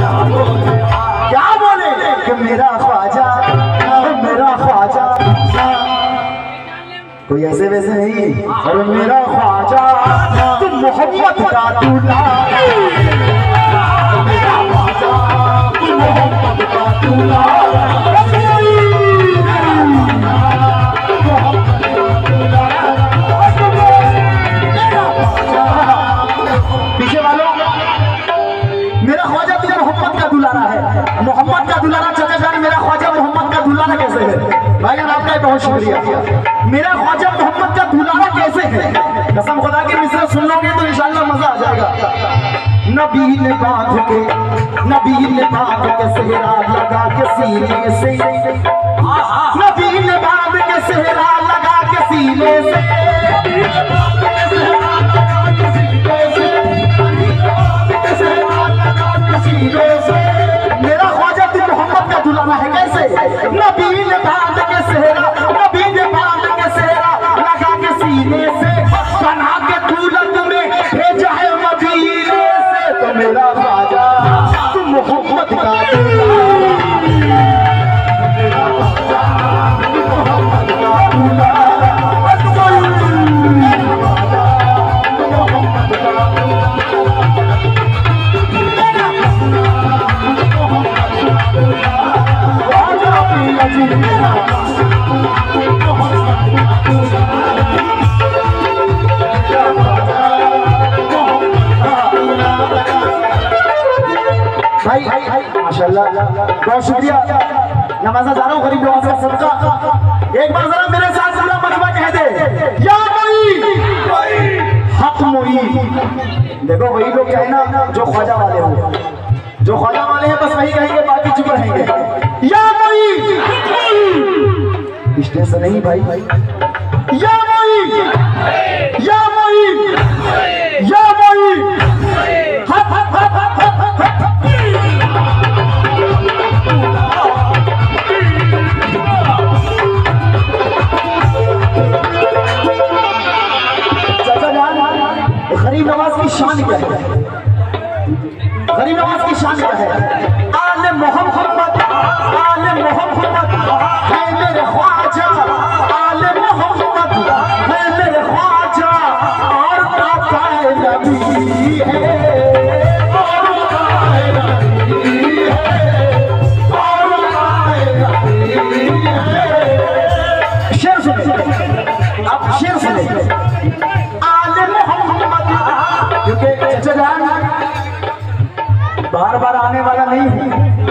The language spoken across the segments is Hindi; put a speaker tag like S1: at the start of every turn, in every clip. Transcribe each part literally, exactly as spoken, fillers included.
S1: क्या बोले कि मेरा ख्वाजा मेरा ख्वाजा कोई ऐसे वैसे नहीं। और मेरा ख्वाजा तू मोहम्मद का दूल्हा, मेरा ख्वाजा तू मोहम्मद का दूल्हा। पीछे वालों, मेरा ख्वाजा तू मोहम्मद का दुलारा है। मोहम्मद का दुलारा चाचा जान, मेरा ख्वाजा मोहम्मद का दुलारा कैसे है? भाई आपका बहुत शुक्रिया। मेरा ख्वाजा मोहम्मद का दुलारा कैसे है? कसम खुदा की मिसरा सुन लोगे तो इंशाल्लाह मजा आ जाएगा। नबी ने बांध के नबी ने बांध के सेहरा लगा के सीने से, नबी ने बांध के सेहरा लगा के सीने से, मेरा ख्वाजा तू मोहम्मद का दुलारा है कैसे? नबी ने बांध के सेहरा, नबी ने बांध के सेहरा लगा के सीने से, बना के दूल्हत में भेजा है मदीने से। तो मेरा ख्वाजा तू मोहम्मद का दुलारा, मेरा ख्वाजा तू मोहम्मद का दुलारा। भाई माशाल्लाह बहुत शुक्रिया। नमाज़ा जा रहा हूँ गरीब लोगों का सदका। एक बार जरा मेरे साथ पूरा मजमा कह दे, या मोईन हक मोईन। देखो वही लोग कहे ना जो ख्वाजा वाले हो, जो ख्वाजा वाले हैं बस वही कहेंगे, बाकी चुप रहेंगे। या मोईन स्टेज से नहीं भाई, या मोईन या मोईन या मोईन हक हक हक हक हक। गरीब नवाज की शान क्या है? गरीब नवाज की शान क्या है? आले मोहम्मद आले मोहम्मद है मेरे ख्वाजा, आले मोहम्मद है मेरे ख्वाजा, और काका नबी है, और काका नबी है, और काका नबी है। शेर सुने, अब शेर सुने। क्योंकि चचा जान बार बार आने वाला नहीं है,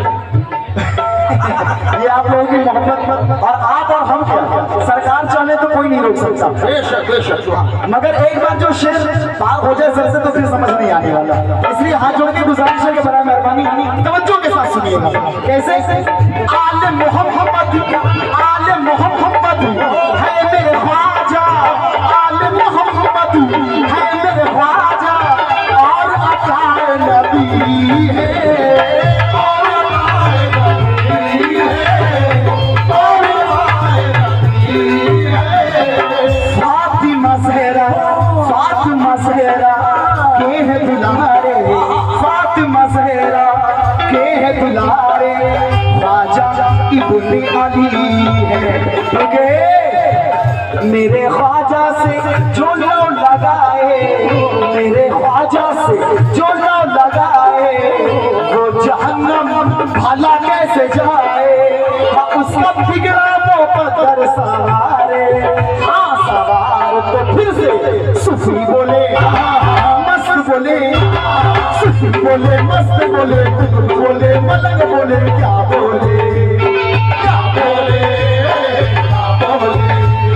S1: ये आप लोगों की मोहब्बत, और आप और हम क्या, सरकार चाहे तो कोई नहीं रोक सकता। बेशक बेशक, मगर एक बार जो शेर पार हो जाए सर से तो फिर समझ नहीं आने वाला। इसलिए हाथ जोड़ के गुजारिश है कि बड़ा मेहरबानी तवज्जो के साथ सुनिएगा। कैसे? आले मोहम्मद आले मोहम्मद है मेरे ख्वाजा, आले मोहम्मद है मेरे ख्वाजा, और अता नबी है, और नबी है, और नबी है। फातिमा सहरा फातिमा सहरा के है दुलारे, फातिमा सहरा के है दुलारे, ख्वाजा इब्ने अली है। क्योंकि मेरे ख्वाजा से जो लो लगाए, मेरे ख्वाजा से जो लो लगाए, वो जहन्नम भला कैसे जाए। हाँ उसका बिगड़ा मुकद्दर सवारे, हाँ सवार तो फिर से सूफी बोले, मस्त बोले, सूफी बोले, मस्त बोले, बोले मलंग बोले, क्या बोले क्या बोले क्या बोले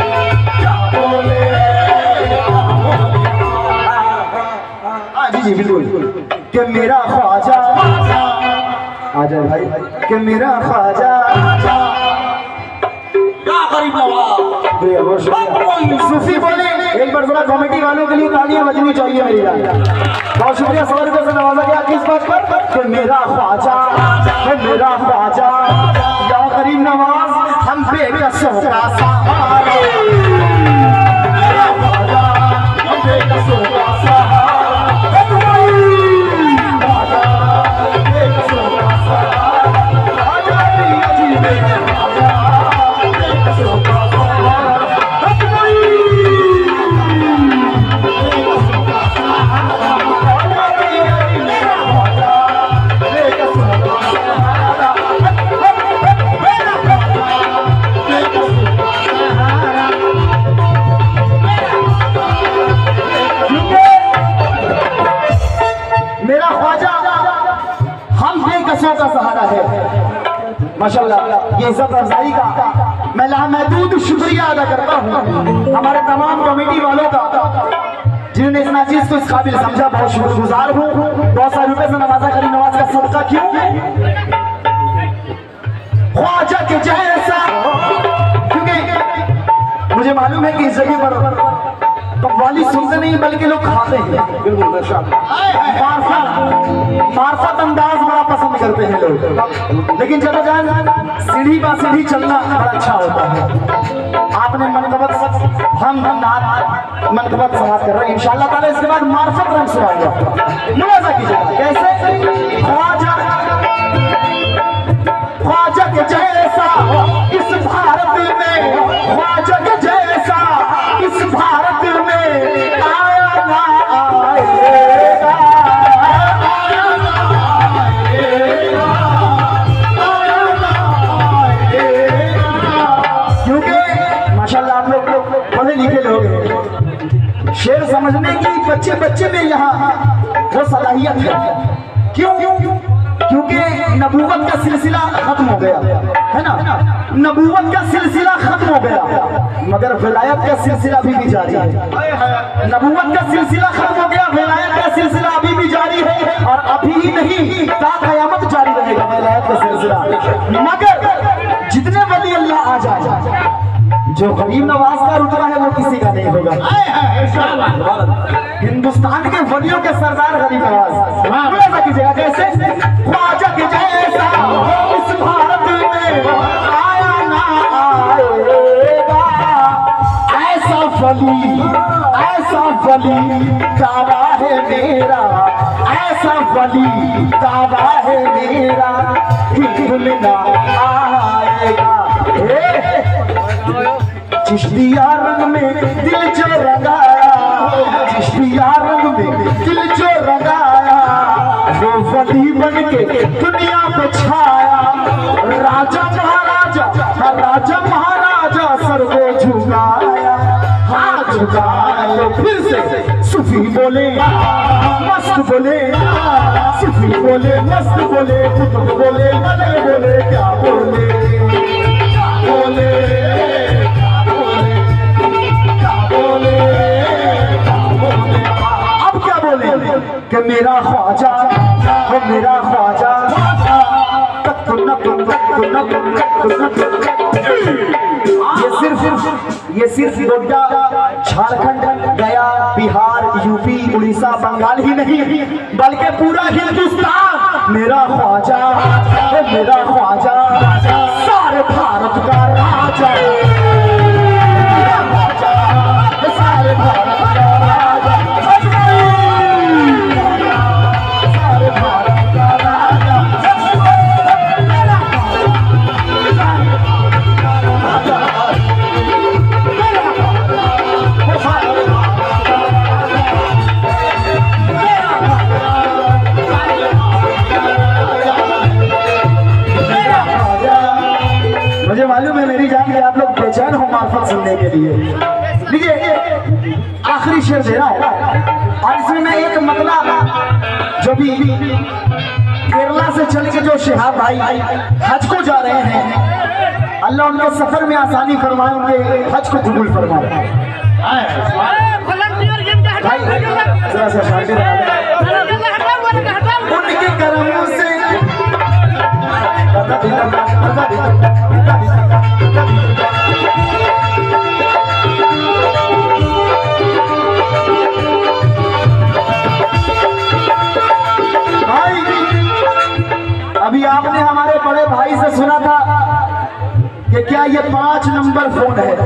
S1: जी बिल्कुल कि मेरा ख्वाजा आजा भाई, कि मेरा ख्वाजा सूफी बोले। एक बार जरा कमेटी वालों के लिए तालियां बजनी चाहिए मेरी जान। बहुत शुक्रिया सौ रुपये से नवाजा गया किस बात पर? कि मेरा ख्वाजा है मेरा ख्वाजा, या गरीब नवाज हम पे कसों का सहारा, मेरा ख्वाजा हम पे कसों का सहारा। आंसुओं का सहारा है। माशाल्लाह ये इज्जत अफजाई का मैं लामहदूद शुक्रिया अदा करता हूँ हमारे तमाम कमेटी वालों का जिन्होंने इस नाचीज को इस काबिल समझा। बहुत शुक्रगुजार हूँ। बहुत सारे रुपए से नवाजा करी नवाज का सदका क्यों ख्वाजा के जैसा, क्योंकि मुझे मालूम है कि इस जगह पर कव्वाली सुनते नहीं बल्कि लोग खाते हैं। बिल्कुल मार्फत अंदाज बड़ा पसंद करते हैं लोग, लेकिन जब जान सीढ़ी बा सीढ़ी चलना बड़ा अच्छा होता है। आपने मनकबत हम नात मनकबत समाप्त कर रहे हैं इंशाअल्लाह ताला। इसके बाद मार्फत रंग सुनाऊंगा। मुलाजा कीजिएगा कैसे ख्वाजा ख्वाजा के जैसा इस भारत में, ख्वाजा के जैसा इस भारत में आया ना आएगा, आया ना आएगा, आया ना आएगा। क्योंकि माशाल्लाह आप लोग पढ़े लिखे लोग हैं, शेर समझने की बच्चे बच्चे में यहाँ वो सलाहियत है। क्यों? क्योंकि नबूवत का सिलसिला खत्म हो गया है ना, नबूवत का सिलसिला खत्म हो गया मगर विलायत का सिलसिला अभी भी जारी है। नबूवत का सिलसिला खत्म हो गया, विलायत का सिलसिला अभी भी जारी है और अभी ही नहीं ता क़यामत जारी रहेगा विलायत का सिलसिला। मगर जितने वली अल्लाह आ जाए, जो गरीब नवाज का रुतबा है वो किसी का नहीं होगा। हिंदुस्तान के वलियों के सरदार गरीब नवाज। ऐसा कीजिएगा कैसे ख्वाजा के जैसा इस भारत में आया ना आएगा, ऐसा वली ऐसा वली दावा है मेरा, ऐसा वली दावा है मेरा हिंद में ना आएगा। चिश्तिया रंग में दिल जो रंगाया, चिश्तिया रंग में दिल जो रंगाया, वो वली बन के दुनिया पे छाया। राजा महाराजा राजा महाराजा सर को झुकाया, हाथ झुकाया। फिर से सूफी बोले मस्त बोले, सूफी बोले मस्त बोले, कुतुब बोले मदन बोले, क्या बोले बोले अब क्या बोले कि मेरा ख्वाजा वो मेरा ख्वाजा ये सिर्फ ये सिर्फ गोड्डा झारखंड गया बिहार यूपी उड़ीसा बंगाल ही नहीं बल्कि पूरा हिंदुस्तान मेरा ख्वाजा वो मेरा ख्वाजा सारे भारत का राजा, सारे भारत का राजा, सारे भारत का राजा। मुझे मालूम है मेरी जान के आप लोग बेचैन हो मार्फत सुनने के लिए। लीजिए आखिरी शेर दे रहा हूँ और इसमें मैं एक मतला जो भी केरला से चल के जो शिहाब भाई हज को जा रहे हैं, अल्लाह उनके सफर में आसानी फरमाए, उनके हज को कबूल फरमाए। जरा सा शांति उनके करमों से अभी आपने हमारे बड़े भाई से सुना था कि क्या ये पांच नंबर फोन है,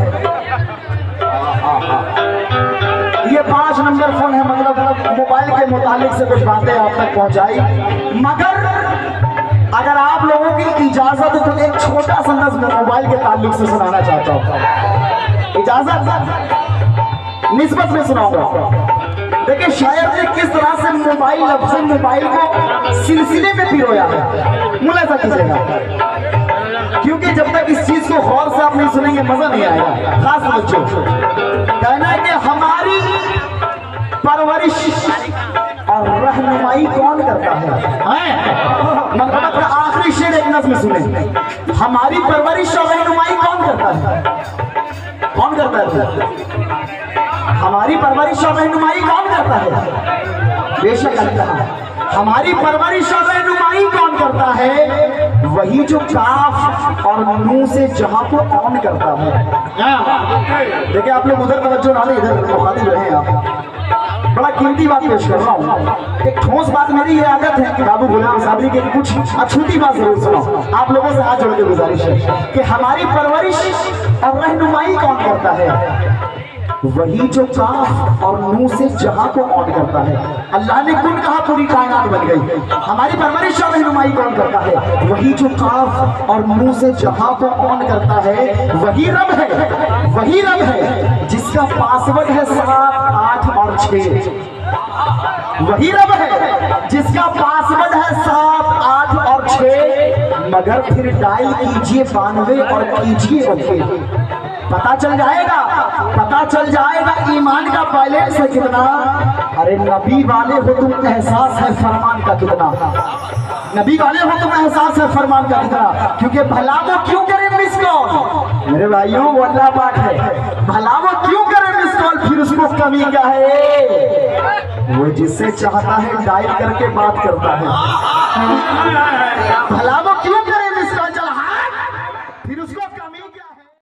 S1: ये पांच नंबर फोन है, मतलब मोबाइल के मुतालिक से कुछ बातें आप तक पहुंचाई। मगर अगर आप लोगों की इजाजत तो एक छोटा सा नज़्म मोबाइल के ताल्लुक से सुनाना चाहता हूँ। इजाजत निस्बत में सुनाऊंगा। देखिए शायर ने किस तरह से मोबाइल लफ्ज़ मोबाइल को सिलसिले में पिरोया है, मुलाजा कीजिएगा, क्योंकि जब तक इस चीज को गौर से आप नहीं सुनेंगे मजा नहीं आएगा। खास बच्चों कहना है कि हमारी परवरिश और रहनुमाई कौन करता है? मनकबत का नज्म सुने, हमारी परवरिश और रहनुमाई कौन करता है? कौन करता है? हमारी परवरिश और रहनुमाई कौन करता है? बेशक अल्लाह। हमारी परवरिश और रहनुमाई कौन करता है? वही जो काफ और नून से जहां को ऑन करता है। देखिए आप लोग उधर तवज्जो ना दें, इधर मुखातिब रहे आप। बड़ा कीमती बात पेश कर रहा हूँ। एक ठोस बात मेरी ये आदत है कि बाबू गुलाम साबरी के कुछ अछूती बात जरूर सुनो। आप लोगों से हाथ जोड़ के गुजारिश है कि हमारी परवरिश और रहनुमाई कौन करता है? वही जो काफ और नून से जहां को ऑन करता है। अल्लाह ने कुन कहा, पूरी कायनात बन गई। हमारी परवरिश और रहनुमाई कौन करता है? वही जो काफ और नून से जहां को ऑन करता है। वही रब है, वही रब है जिसका पासवर्ड है सात आठ और छह। वही रब है जिसका पासवर्ड है सात आठ और छह। मगर फिर डायल कीजिए बानवे और कीजिए ओके, पता चल जाएगा, पता चल जाएगा ईमान का बैलेंस है कितना। अरे नबी वाले हो तुम, एहसास है फरमान का कितना। नबी वाले हो तुम, एहसास है फरमान का कितना। क्योंकि भला वो क्यों करे मिस कॉल, मेरे भाइयों वो अल्लाह पाक है। भला वो क्यों करे मिस कॉल, फिर उसको कमी क्या है? वो जिससे चाहता है डायल करके बात करता है।